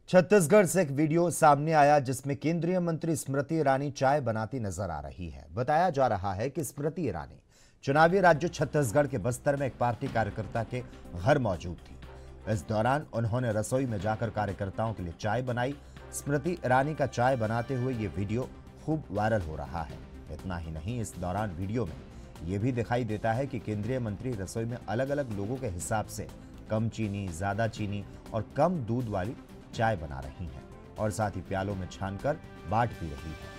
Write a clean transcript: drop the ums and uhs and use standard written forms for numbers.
छत्तीसगढ़ से एक वीडियो सामने आया जिसमें केंद्रीय मंत्री स्मृति ईरानी चाय बनाती नजर आ रही है। बताया जा रहा है कि स्मृति ईरानी चुनावी राज्य छत्तीसगढ़ के बस्तर में एक पार्टी कार्यकर्ता के घर मौजूद थी। इस दौरान उन्होंने रसोई में जाकर कार्यकर्ताओं के लिए चाय बनाई। स्मृति ईरानी का चाय बनाते हुए ये वीडियो खूब वायरल हो रहा है। इतना ही नहीं, इस दौरान वीडियो में यह भी दिखाई देता है कि केंद्रीय मंत्री रसोई में अलग अलग लोगों के हिसाब से कम चीनी, ज्यादा चीनी और कम दूध वाली चाय बना रही हैं और साथ ही प्यालों में छानकर बांट भी रही है।